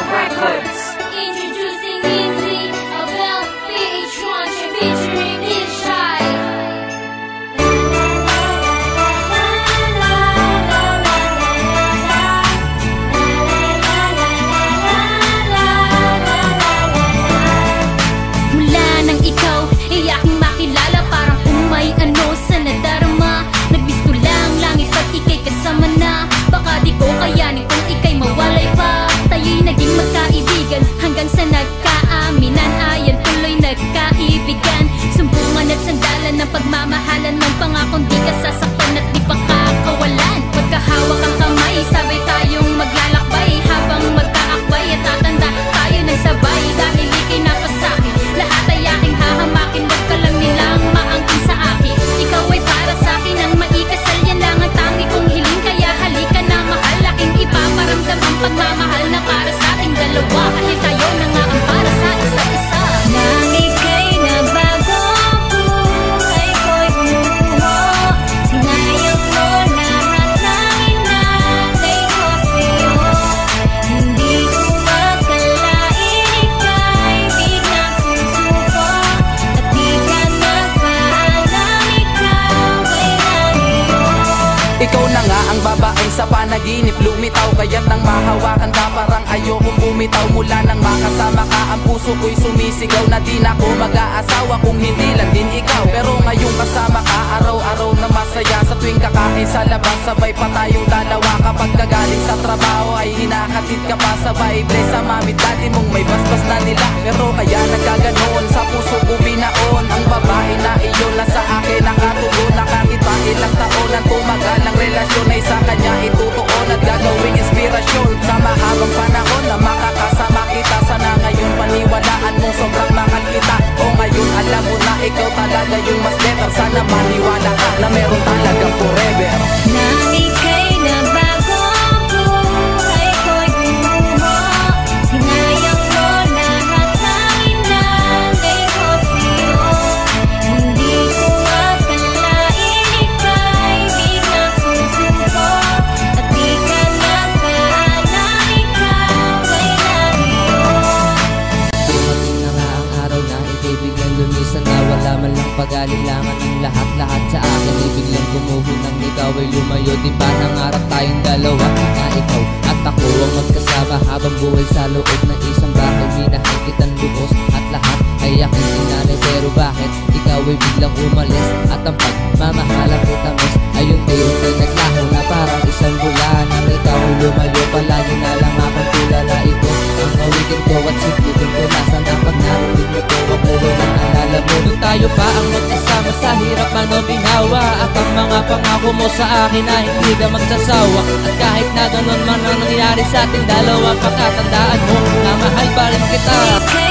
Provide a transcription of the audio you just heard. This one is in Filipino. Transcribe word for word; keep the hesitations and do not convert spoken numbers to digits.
Records. Introducing Easy of L P H one featuring Lil Shy. Mula nang ikaw ay aking makilala, parang kung may ano sa nadarama. Nagbisto lang langit at ika'y kasama na. Baka di ko kayanin kung ika'y mawalay pa. Tayo'y naging magkaibigan hanggang sa nagkaaminan. Ayan tuloy nagkaibigan, sumbungan at sandalan ng pagmamahalan. Man pangakong di ka sasaktan at di pa kakawalan. Pagkahawak ang kamay, sabay tayong maglalakbay. Habang magkaakbay at tatanda tayo ng sabay. Dahil ika'y napasakin, lahat ay aking hahamakin. Wag ka lang nilang maangkin sa akin. Ikaw ay para sa'kin ang maikasal, yan lang ang tangi kong hiling. Kaya halika na mahal, aking ipaparamdam ang pagmamahal na para sa ating dalawa. Kahit tayo na nga ang para sa isa't isa. Nang ika'y nabago, buhay ko'y bumuho. Sinayang mo lahat ng inagay ko sa'yo. Hindi ko akalain ika'y biglang susuko. At di ka nagpaalam, ikaw ay naliyo. Ikaw na nga ang babaeng sa panaginip lumitaw. Kaya't nang mahawakan ka parang ayokong bumitaw. Mula nang makasama ka ang puso ko'y sumisigaw. Na di na ko mag-aasawa kung hindi lang din ikaw. Pero ngayong kasama ka araw-araw na masaya. Sa tuwing kakain sa labas sabay pa tayong dalawa. Kapag kagaling sa trabaho ay hinakatid ka pa sabay. Bless sa mami daddy mong may basbas na nila. Pero kaya nagkaganoon sa puso ko binaon. Ang babae na iyon lang sa akin nakatugon. Na kahit pa ilang taon ang tumagal ang relasyon ay sa kanya itutuon. At gagawing inspirasyon sa mahabang panahon na makakasama kita. Sana ngayon paniwalaan mong sobrang mahal kita. O ngayon alam mo na ikaw talaga yung mas better. Sana maniwala ka na meron talagang forever. Nang ika'y nabago, buhay ko'y bumuho. Sinayang mo lahat ng inagay ko sa'yo. Hindi ko akalain ika'y biglang susuko. At di ka nagpaalam, ikaw ay naliyo. Dumating na nga ang araw na ika'y biglang lumisan na. Wala man lang pag-alinlangan ng lahat-lahat sa akin. Ibiglang gumuho nang ikaw ay lumayo. Di ba nangarap tayong dalawa na ikaw at ako ang magkasama habang buhay sa loob ng isang bahay. Minahay kitang lubos at lahat ay aking sinanay. Pero bakit ikaw ay biglang umalis? At ang pagmamahalang kita miss ay unti-unti naglaho na parang isang bulan. Nang ikaw ay lumayo, palagi na lang akong tulala. Ito ang awitin ko at sipitin ko. Nasaan ang pag narinig mo ko? Ako ay naalala mo. Nung tayo pa ang magkasama sa hirap man o binawa. At ang mga pangako mo sa akin na hindi ka magsasawa. At kahit na ganun man ang nangyari sa ating dalawa, pagkatandaan mo na mahal pa rin kita.